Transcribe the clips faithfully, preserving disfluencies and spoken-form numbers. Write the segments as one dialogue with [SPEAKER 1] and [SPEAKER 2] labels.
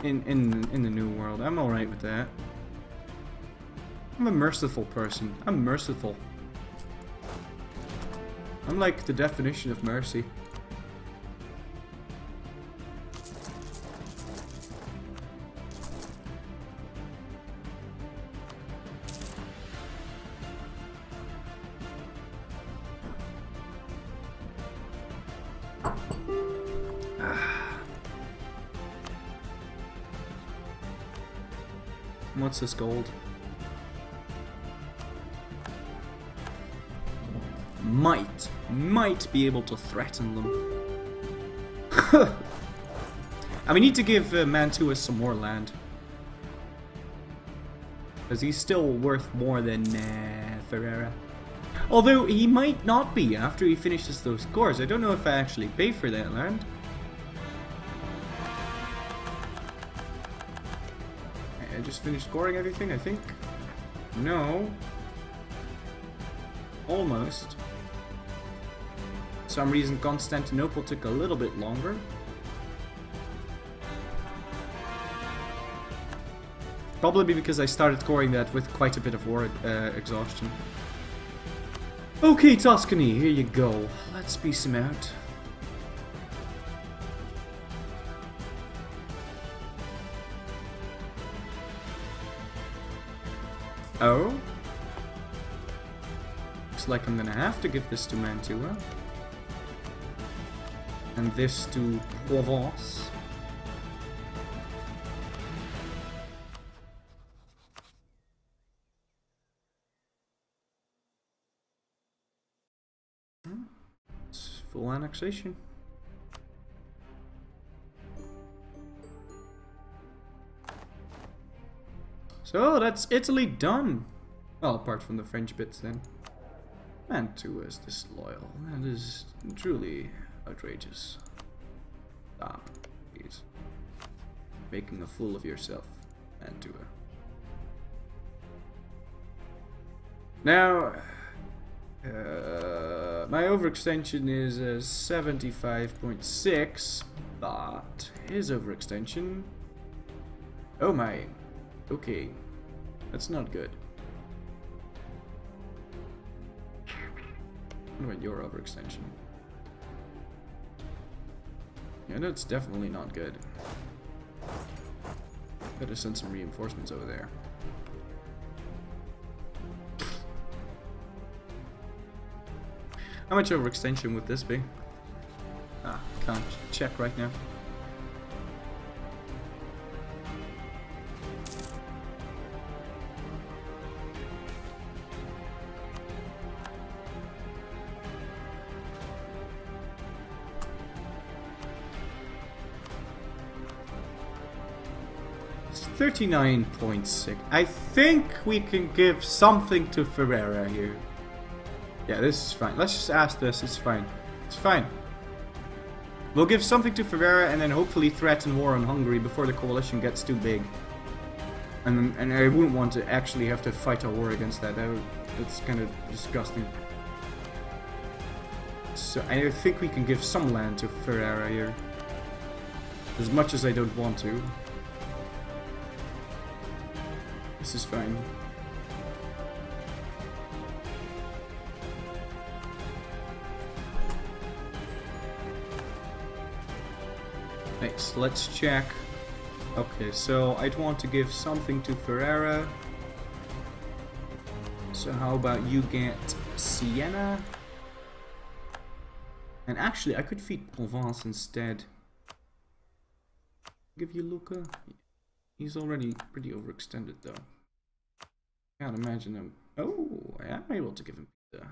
[SPEAKER 1] in in in the new world. I'm all right with that. I'm a merciful person. I'm merciful. I'm like the definition of mercy. What's this gold? Might, might be able to threaten them. And we need to give uh, Mantua some more land. Because he's still worth more than uh, Ferreira. Although he might not be after he finishes those cores. I don't know if I actually pay for that land. I just finished scoring everything, I think. No. Almost. For some reason Constantinople took a little bit longer. Probably because I started scoring that with quite a bit of war uh, exhaustion. Okay, Tuscany, here you go. Let's peace him out. Oh? Looks like I'm gonna have to give this to Mantua. And this to Provence. It's full annexation. So that's Italy done. Well, apart from the French bits then. Mantua is disloyal. That is truly outrageous. Stop, please. Making a fool of yourself, Mantua. Now, uh, my overextension is uh, seventy-five point six, but his overextension... Oh my. Okay. That's not good. What about your overextension? Yeah, that's definitely not good. Better send some reinforcements over there. How much overextension would this be? Ah, can't check right now. thirty-nine point six. I think we can give something to Ferreira here. Yeah, this is fine. Let's just ask this. It's fine. It's fine. We'll give something to Ferreira and then hopefully threaten war on Hungary before the coalition gets too big. And and I wouldn't want to actually have to fight a war against that. that would, that's kind of disgusting. So I think we can give some land to Ferreira here. As much as I don't want to. This is fine. Next, let's check. Okay, so I'd want to give something to Ferreira. So how about you get Siena? And actually, I could feed Provence instead. Give you Lucca. He's already pretty overextended though. Can't imagine him. Oh, I am able to give him pizza.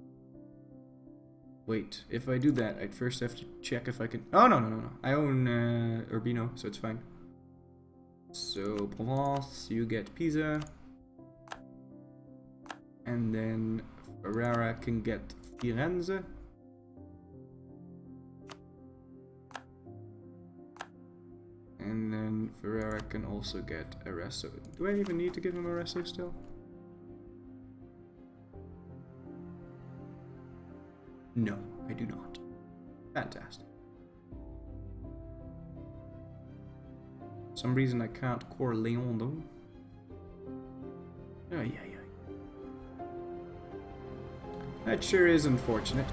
[SPEAKER 1] Wait, if I do that, I'd first have to check if I can. Oh no no no no! I own uh, Urbino, so it's fine. So Provence, you get Pisa, and then Ferrara can get Firenze. And then Ferrara can also get Arezzo. Do I even need to give him Arezzo still? No, I do not. Fantastic. For some reason I can't core Leon though. Oh yeah, yeah. That sure is unfortunate.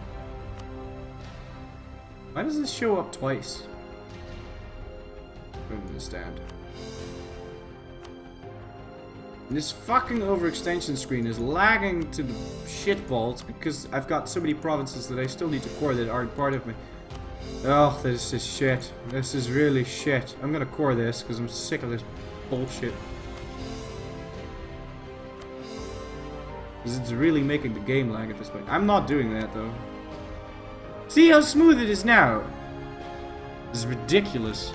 [SPEAKER 1] Why does this show up twice? I don't understand. This fucking overextension screen is lagging to the shitballs because I've got so many provinces that I still need to core that aren't part of me. Oh, this is shit. This is really shit. I'm gonna core this because I'm sick of this bullshit. Because it's really making the game lag at this point. I'm not doing that though. See how smooth it is now? This is ridiculous.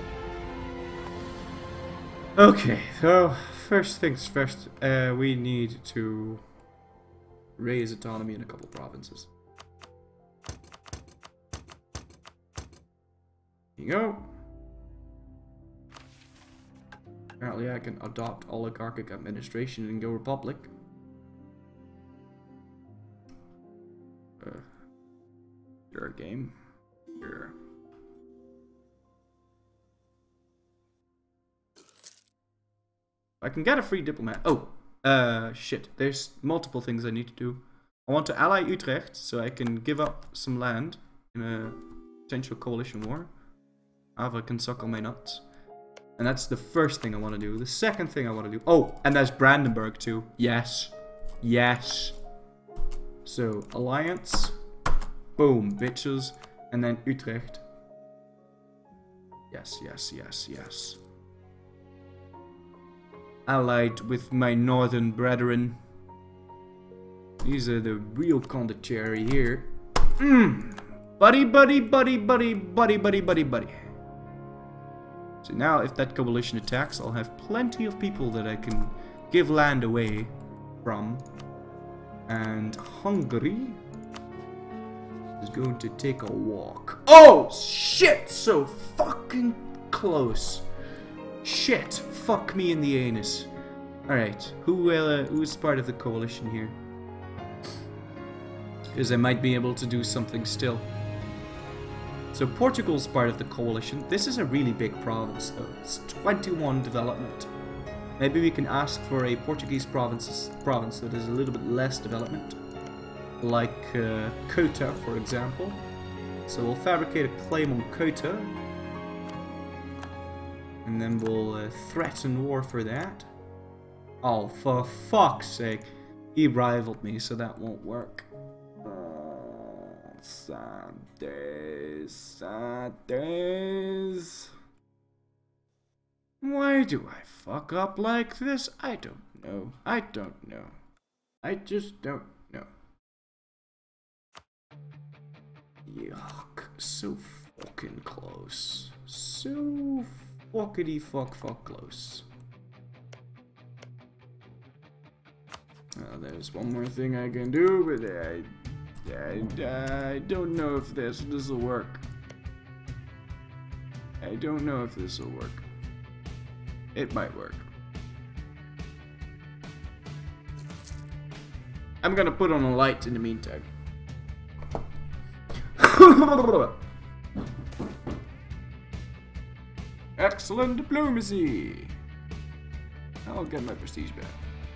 [SPEAKER 1] Okay, so first things first, uh, we need to raise autonomy in a couple provinces. Here you go. Apparently I can adopt oligarchic administration and go republic. Uh, your game. Sure. I can get a free diplomat. Oh, uh, shit. There's multiple things I need to do. I want to ally Utrecht so I can give up some land in a potential coalition war. Ava can suck on my nuts. And that's the first thing I want to do. The second thing I want to do... Oh, and there's Brandenburg too. Yes. Yes. So, alliance. Boom, bitches. And then Utrecht. Yes, yes, yes, yes. Allied with my northern brethren. These are the real condottieri here. Mm. Buddy, buddy, buddy, buddy, buddy, buddy, buddy, buddy. So now if that coalition attacks, I'll have plenty of people that I can give land away from. And Hungary is going to take a walk. Oh, shit! So fucking close. Shit, fuck me in the anus. Alright, who uh, who's part of the coalition here? Because I might be able to do something still. So Portugal's part of the coalition. This is a really big province though. It's twenty-one development. Maybe we can ask for a Portuguese province, province that is a little bit less development. Like uh, Ceuta, for example. So we'll fabricate a claim on Ceuta. And then we'll uh, threaten war for that. Oh, for fuck's sake. He rivaled me, so that won't work. Oh, sad days, sad days. Why do I fuck up like this? I don't know. I don't know. I just don't know. Yuck. So fucking close. So fuckity fuck fuck close. Uh, there's one more thing I can do, but I, I, I don't know if this this will work. I don't know if this will work. It might work. I'm gonna put on a light in the meantime. Excellent diplomacy. I'll get my prestige back.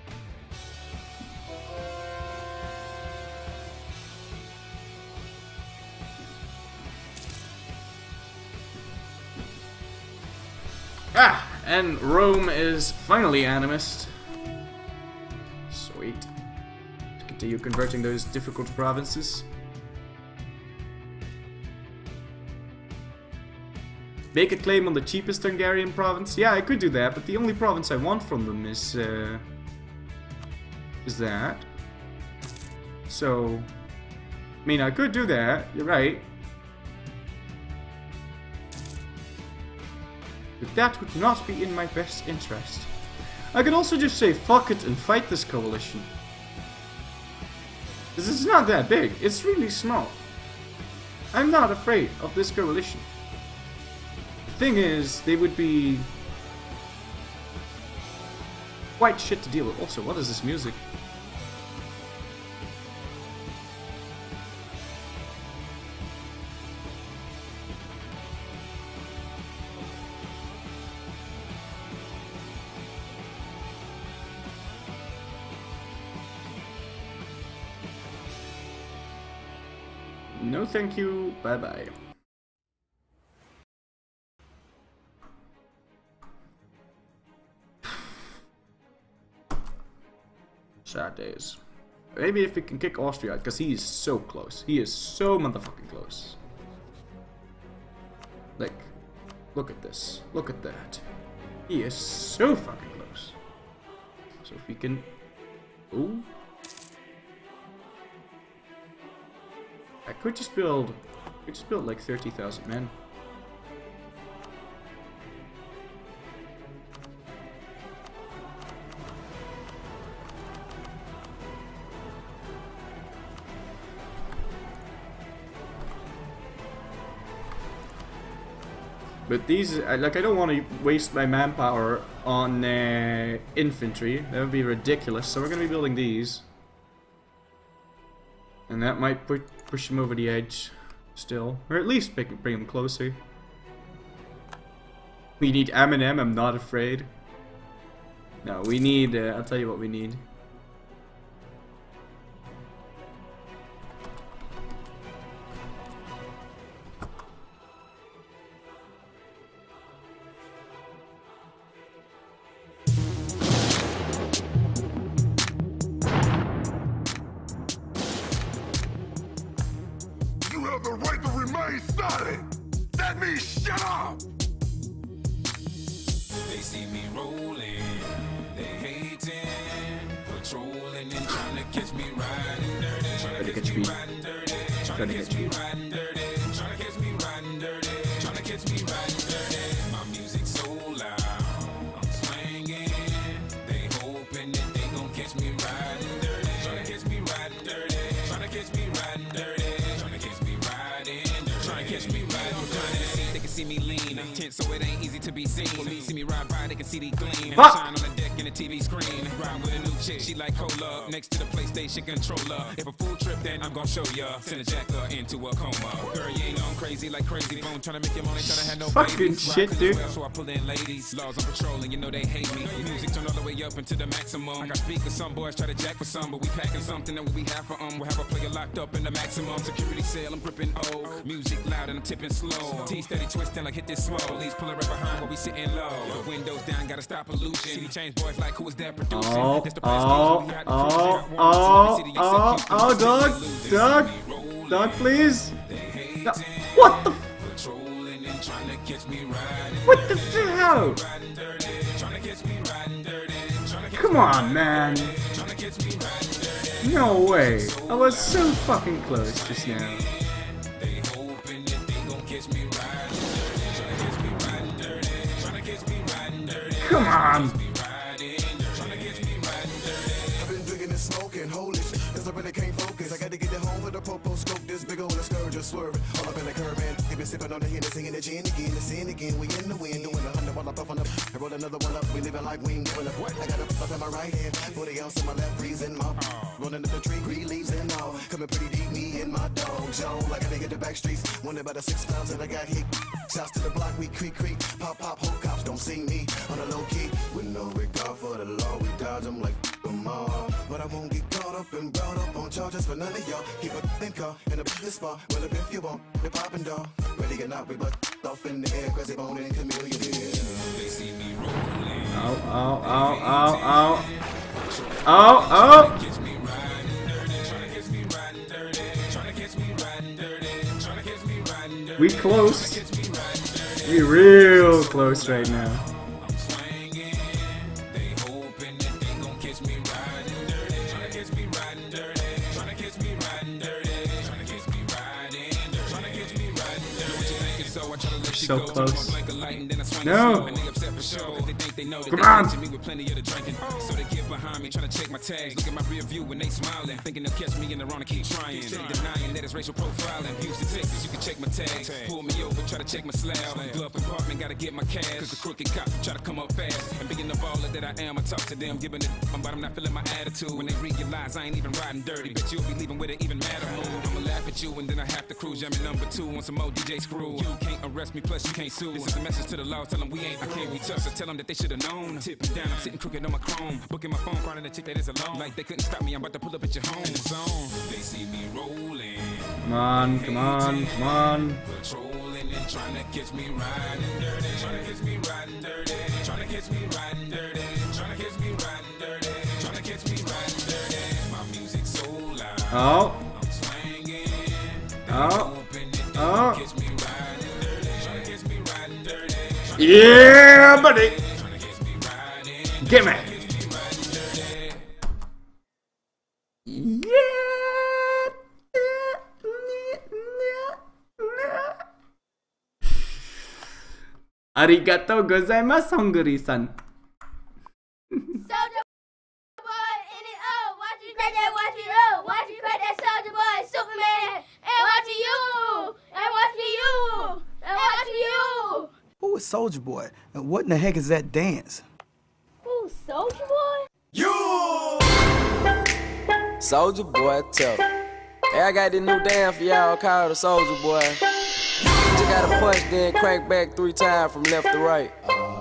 [SPEAKER 1] Ah, and Rome is finally animist. Sweet. Continue converting those difficult provinces. Make a claim on the cheapest Hungarian province. Yeah, I could do that, but the only province I want from them is uh, is that. So, I mean, I could do that. You're right. But that would not be in my best interest. I could also just say fuck it and fight this coalition. This is not that big. It's really small. I'm not afraid of this coalition. The thing is, they would be quite shit to deal with. Also, what is this music? No thank you, bye bye. Sad days. Maybe if we can kick Austria out, because he is so close. He is so motherfucking close. Like, look at this. Look at that. He is so fucking close. So if we can... Ooh. I could just build... I could just build like thirty thousand men. But these, like, I don't want to waste my manpower on uh, infantry. That would be ridiculous. So we're going to be building these. And that might pu push them over the edge still. Or at least bring them closer. We need Eminem, I'm not afraid. No, we need, uh, I'll tell you what we need.
[SPEAKER 2] The right to remain silent. That means shut up. They see me rolling, they hating, patrolling and trying to catch me riding dirty, trying to catch me riding dirty, trying to catch me riding dirty, trying to catch me riding dirty, trying to catch me riding dirty. My music's so loud, I'm swinging. They hoping that they gon' catch me riding dirty, trying to catch me riding dirty, trying to catch me riding dirty. They can see me lean, tense so it ain't easy to be seen. When me see me ride by, they can see the gleam. And I shine on the deck in the T V screen. Ride with a new chick, she like cola. Next to the PlayStation controller. If a full trip, then I'm gonna show ya. Send a jacker into a coma. Girl, you ain't on crazy like crazy bone. Tryna make your money, tryna have no
[SPEAKER 1] fucking
[SPEAKER 2] babies.
[SPEAKER 1] shit, dude.
[SPEAKER 2] Well, so I pull in ladies. Laws on patrol, and you know they hate me. Music turned all the way up into the maximum. I got speakers, some boys try to jack for some, but we packing something that we have for um. We'll have a player locked up in the maximum security cell. I'm gripping O. Music loud and I'm tipping slow. T steady twisting like hit this slow. Police pulling right behind while we sitting low. The windows down, gotta stop pollution. City change boys like who is that producing?
[SPEAKER 1] Oh, oh, oh, oh, oh, oh, dog, dog, dog, please. No. What the? What the hell? Come on, man. No way. I was so fucking close just now. Come on!
[SPEAKER 3] I've been drinking and smoking, holy shit, cause I really can't focus. I gotta get it home with a popo scope, this big old scourge just swerving. All up in the curb, man. They been sipping on the Hennessy and the gin again, the sin again. We in the wind, doing a hundred while I puff on up. I roll another one up, we living like we ain't giving up. I got a puff in my right hand, forty ounce in my left, freezing my rolling up the tree, green leaves and all. Coming pretty deep, me and my dog, Joe. Like a nigga the back streets, wonder about the six pounds that I got hit. Shouts to the block, we creak, creak, pop, pop, whole cops don't see me on a low key. With no regard for the law, we dodge them like them all. But I won't get caught up and brought up on charges for none of y'all. Keep a thin car in a business spot. Well, if you want, the poppin' dog. Ready or not, we butt off in the air, crazy bone and chameleon. They see me rolling.
[SPEAKER 1] Oh, oh, oh, oh, oh. Oh, oh! We close. We real close right now. So close. No. Come on.
[SPEAKER 2] So they get behind me, trying to check my tags. Look at my rear view when they smiling, thinking they'll catch me in the wrong and keep trying. Denying that it's racial profiling. Houston, Texas, you can check my tags. Pull me over, try to check my slab. Glove compartment, gotta get my cash. Cause the crooked cops try to come up fast. And being the baller that I am, I talk to them, giving it, but I'm not feeling my attitude. When they realize I ain't even riding dirty, bet you'll be leaving with an even madder mood. I'ma laugh at you and then I have to cruise. Jamming number two on some more D J screw. You can't arrest me, plus you can't sue. This is a message to the law, tell them we ain't, I can't be touched. So tell them that they should have known. Tipping down, I'm sitting crooked on my chrome. Booking my phone, finding a chick that is alone. Like they couldn't stop me, I'm about to pull up at your home. In the zone, they see me rolling.
[SPEAKER 1] Come on, come on, come on.
[SPEAKER 2] Patrolling and trying to catch me riding dirty. Trying to catch me riding dirty. Trying to catch me riding dirty. Trying to catch me riding dirty. Trying to catch me riding dirty. My music so loud.
[SPEAKER 1] Oh.
[SPEAKER 2] I'm swinging.
[SPEAKER 1] Oh. Oh.
[SPEAKER 2] Catch me riding dirty. Trying to catch me riding dirty.
[SPEAKER 1] Yeah, buddy.
[SPEAKER 2] Trying to catch me riding.
[SPEAKER 1] Give me. Yeah. Arigatou gozaimasu, Hungary-san.
[SPEAKER 4] Soldier boy in it up. Watch you crack that, watch it up. Watch you crack that soldier boy, Superman. And watching you. And watching you. And watching you.
[SPEAKER 5] Who is Soldier Boy? And what in the heck is that dance?
[SPEAKER 4] Who's Soldier Boy?
[SPEAKER 3] You!
[SPEAKER 6] Soldier Boy, tough. Hey, I got this new dance for y'all called the Soldier Boy. You just gotta punch, then crank back three times from left to right.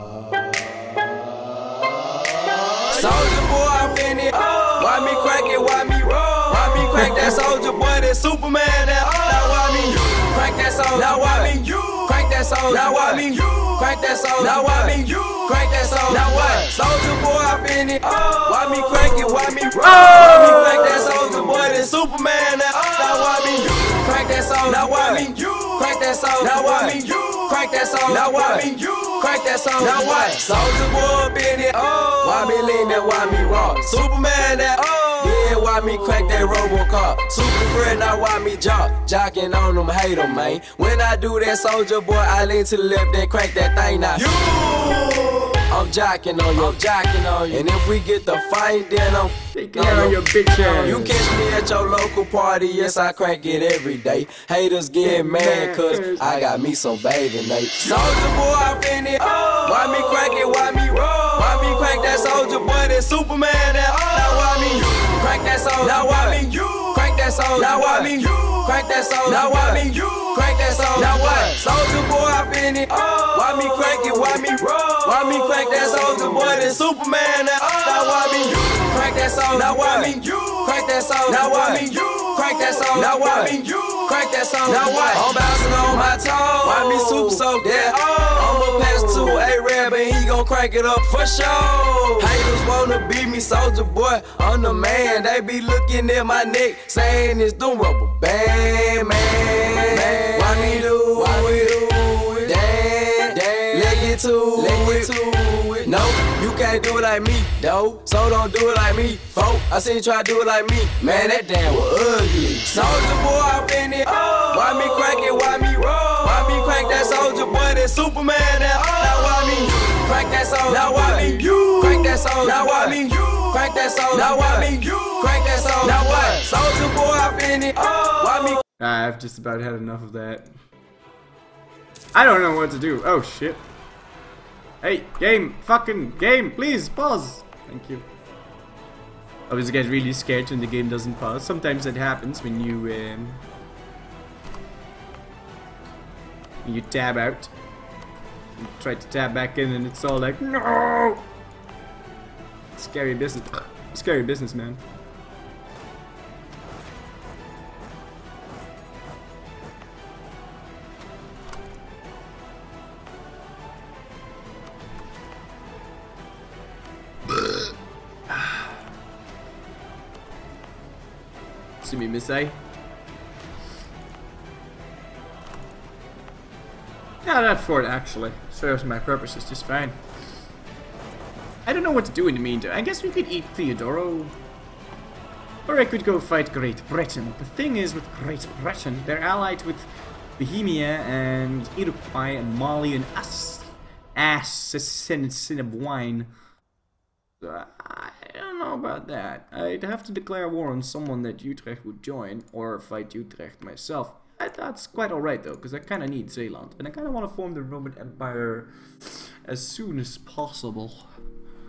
[SPEAKER 6] Soldier Boy, I'm in it. Why me crank it? Why me roll? Why me crank that Soldier Boy? That Superman? That now why me crank that Soldier? Now why me crank that Soldier? Now why me crank that Soldier? Now why me crank that Soldier? Now what? Soldier Boy, I'm in it. Why me crank it? Why me roll? Why me crank that Soldier Boy? That Superman? That now why me crank that Soldier? Now why me crank that Soldier? Now why me crank that Soldier? Now what? Crank that Soldier. Now what? Soldier Boy, I'm in it. Why me lean that? Why me rock? Superman? That yeah, why me crank that Robocop? Super friend, now why me jock? Jocking on them, hate them, man. When I do that, Soldier Boy, I lean to the left, then crank that thing now. You! I'm jocking on you, I'm jocking on you. And if we get the fight, then I'm
[SPEAKER 1] taking on your bitch ass.
[SPEAKER 6] You catch me at your local party, yes, I crank it every day. Haters get mad, cause I got me some baby Nate. Soldier Boy, I'm in it. Why me crank it, why me roll? Why me crank that Soldier Boy, that Superman? That now why me crank that Soldier? Now why me crank that Soldier? Now why me crank that Soldier? Now why me crank that Soldier? Now what? Soldier Boy, I'm in it. Why me crank it, why me roll? Why me crank that Soldier Boy, that Superman? That now why me crank that Soldier? Now why me crank that Soldier? Now why me crank that Soldier? Now why me crank that Soldier? Now what? I'm bouncing on my toes. Why me super so that? I'ma pass to A-Rab and he gon' crank it up for sure. Haters wanna beat me, Soldier Boy, I'm the man. They be looking at my neck, saying it's the rubber band, man. Why me do? Why me do it? Damn, damn. Let get to Let it. Get to it. No, you can't do it like me, though. So don't do it like me, folk. I seen you try to do it like me. Man, that damn was ugly. Soldier Boy, I'm in it. Why me crank it? Why me roll? Why me crank that Soldier Boy? That Superman? That now why me crank that Soldier? Now why me crank that Soldier? Now why me crank that Soldier? Now why me crank that Soldier? Now what? Soldier Boy, I'm in it. Why me?
[SPEAKER 1] I've just about had enough of that. I don't know what to do. Oh shit. Hey, game, fucking game, please pause. Thank you. I always get really scared when the game doesn't pause. Sometimes that happens when you um, when you tab out. You try to tab back in and it's all like no. Scary business. Scary business, man. See me, Miss A. Yeah, that fort actually serves my purposes just fine. I don't know what to do in the meantime. I guess we could eat Theodoro. Or I could go fight Great Britain. The thing is with Great Britain, they're allied with Bohemia and Iroquois and Mali and us. Assassin of wine. Uh, I don't know about that. I'd have to declare war on someone that Utrecht would join, or fight Utrecht myself. I, that's quite alright though, because I kind of need Zeeland, and I kind of want to form the Roman Empire as soon as possible.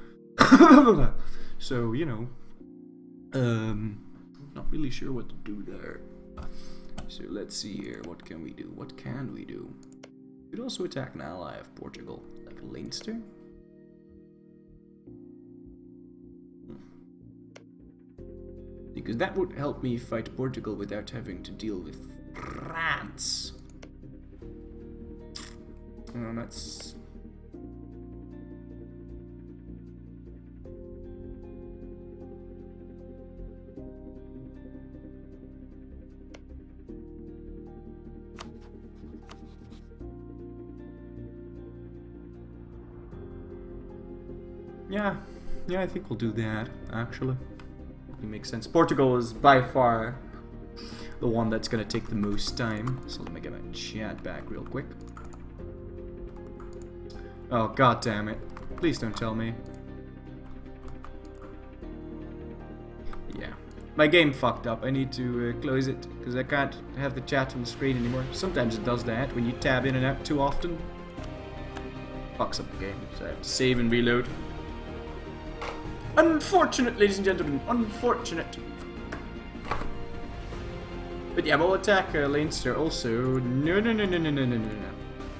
[SPEAKER 1] So, you know, um, not really sure what to do there. So let's see here, what can we do? What can we do? We could also attack an ally of Portugal, like Leinster. Hmm. Because that would help me fight Portugal without having to deal with France. Oh, that's... Yeah, yeah, I think we'll do that, actually. It makes sense. Portugal is by far the one that's gonna take the most time. So let me get my chat back real quick. Oh, god damn it. Please don't tell me. Yeah. My game fucked up. I need to uh, close it, because I can't have the chat on the screen anymore. Sometimes it does that when you tab in and out too often. Fucks up the game, so I have to save and reload. Unfortunate, ladies and gentlemen. Unfortunate. But yeah, we'll attack uh, Leinster also. No, no, no, no, no, no, no, no, no.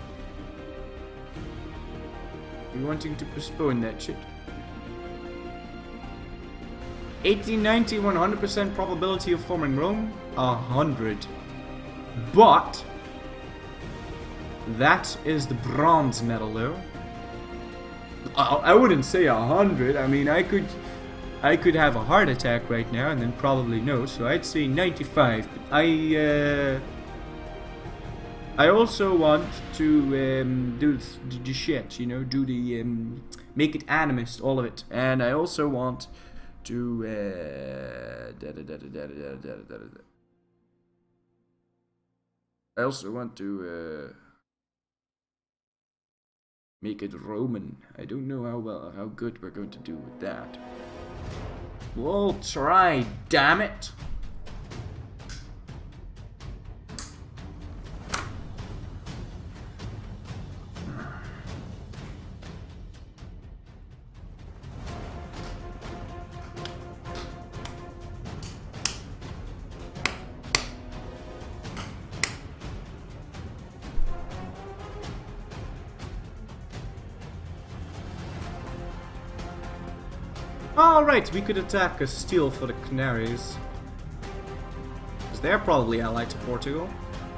[SPEAKER 1] You're wanting to postpone that shit. eighteen ninety, one hundred percent probability of forming Rome? A hundred. But that is the bronze medal, though. I wouldn't say a hundred. I mean, I could, I could have a heart attack right now and then probably no. So I'd say ninety-five. But I, uh, I also want to um, do the, the shit. You know, do the um, make it animist, all of it. And I also want to. Uh, da, da, da, da, da, da, da, da, da. I also want to. Uh, Make it Roman. I don't know how well, how good we're going to do with that. We'll try, damn it! Alright, we could attack Castile for the Canaries. Because they're probably allied to Portugal.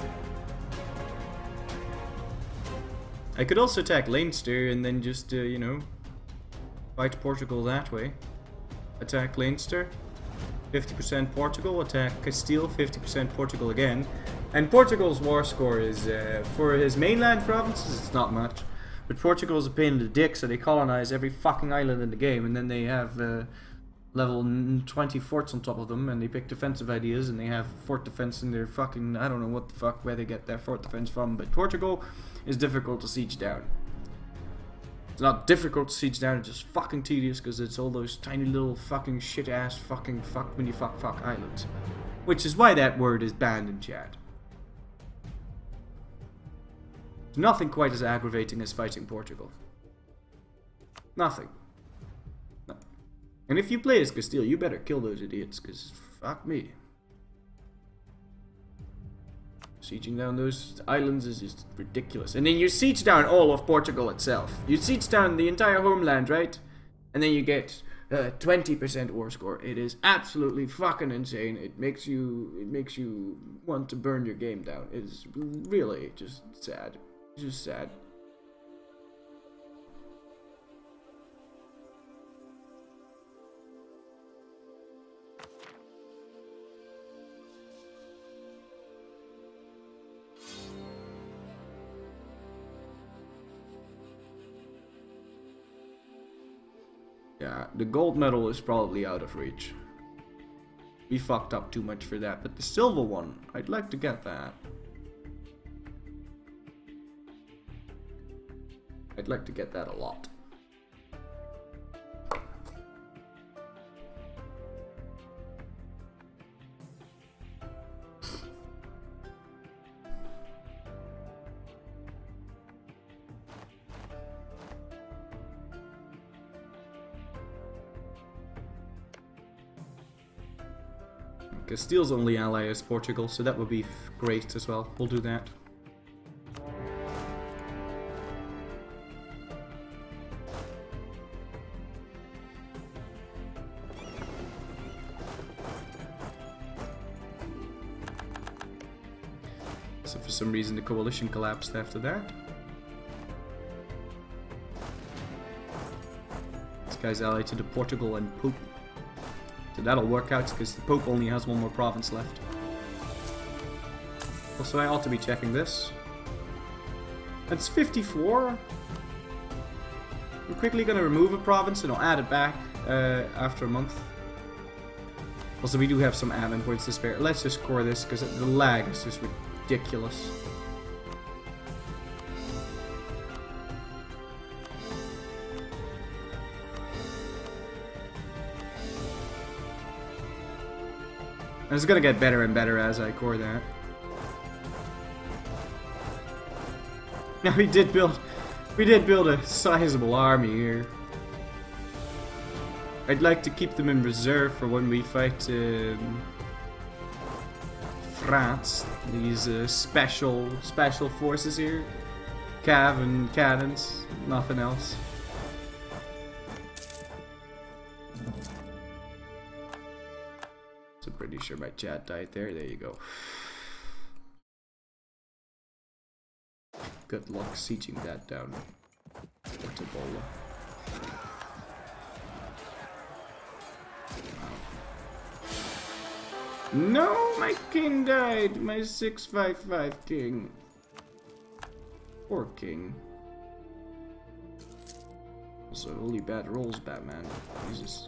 [SPEAKER 1] I could also attack Leinster and then just, uh, you know, fight Portugal that way. Attack Leinster, fifty percent Portugal. Attack Castile, fifty percent Portugal again. And Portugal's war score is, uh, for his mainland provinces, it's not much. But Portugal is a pain in the dick, so they colonize every fucking island in the game, and then they have uh, level twenty forts on top of them, and they pick defensive ideas, and they have fort defense in their fucking... I don't know what the fuck, where they get their fort defense from, but Portugal is difficult to siege down. It's not difficult to siege down, it's just fucking tedious, because it's all those tiny little fucking shit-ass fucking fuck when you fuck fuck islands. Which is why that word is banned in chat. Nothing quite as aggravating as fighting Portugal. Nothing. No. And if you play as Castile, you better kill those idiots, because fuck me. Sieging down those islands is just ridiculous. And then you siege down all of Portugal itself. You siege down the entire homeland, right? And then you get uh, twenty percent war score. It is absolutely fucking insane. It makes you, it makes you want to burn your game down. It is really just sad. Just sad. Yeah, the gold medal is probably out of reach. We fucked up too much for that, but the silver one, I'd like to get that. I'd like to get that a lot. Castile's only ally is Portugal, so that would be great as well. We'll do that. So for some reason the coalition collapsed after that. This guy's allied to the Portugal and Pope. So that'll work out because the Pope only has one more province left. Also, I ought to be checking this. That's fifty-four. We're quickly going to remove a province and I'll add it back uh, after a month. Also, we do have some admin points to spare. Let's just score this because the lag is just ridiculous. And it's gonna get better and better as I core that. Now we did build, we did build a sizable army here. I'd like to keep them in reserve for when we fight um, France. These uh, special, special forces here, cav and cannons, nothing else. So pretty sure my chat died there. There you go. Good luck sieging that down. Portugal. No, my king died. My six five five king. Poor king. Also, really bad rolls, Batman. Jesus.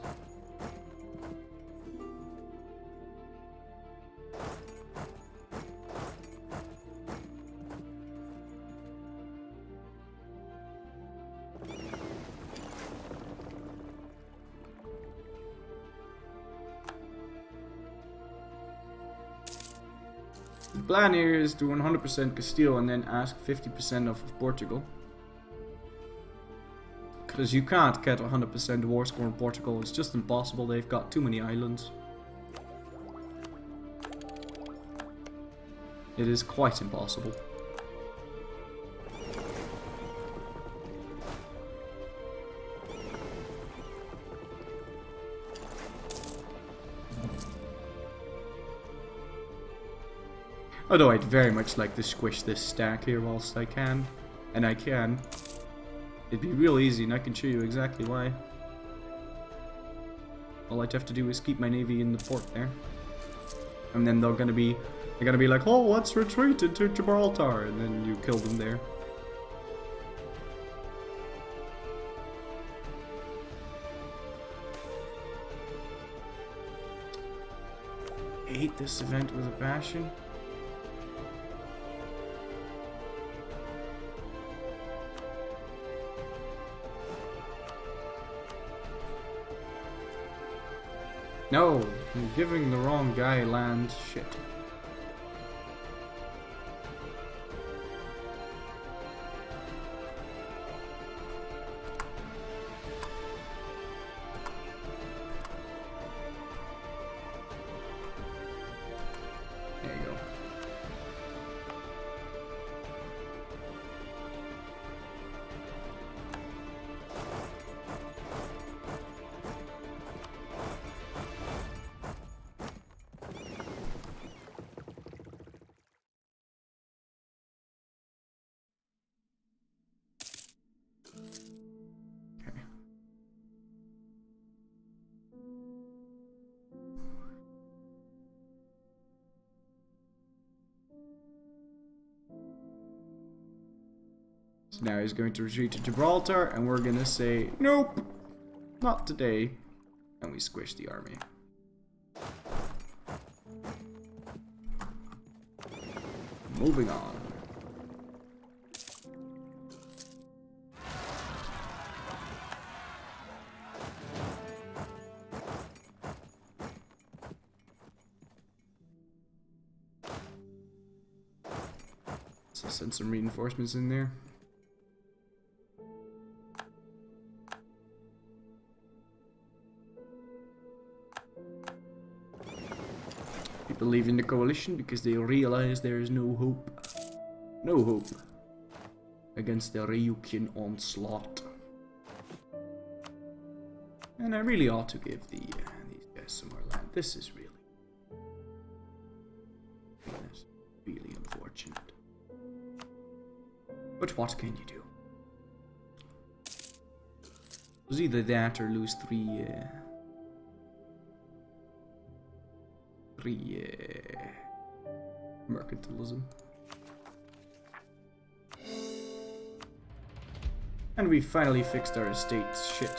[SPEAKER 1] The plan here is to one hundred percent Castile and then ask fifty percent of Portugal. Because you can't get one hundred percent war score in Portugal, it's just impossible, they've got too many islands. It is quite impossible. Although I'd very much like to squish this stack here whilst I can. And I can. It'd be real easy and I can show you exactly why. All I'd have to do is keep my navy in the port there. And then they're gonna be they're gonna be like, oh, let's retreat into Gibraltar, and then you kill them there. I hate this event with a passion. No, I'm giving the wrong guy land. Shit. There you go. So now he's going to retreat to Gibraltar, and we're gonna say, nope, not today. And we squish the army. Moving on. So send some reinforcements in there. People leaving the coalition because they realize there is no hope. No hope against the Ryukyu onslaught. And I really ought to give the uh, these guys some more land. This is really, that's really unfortunate. But what can you do? It was either that or lose three, uh, three uh, mercantilism. And we finally fixed our estate shit.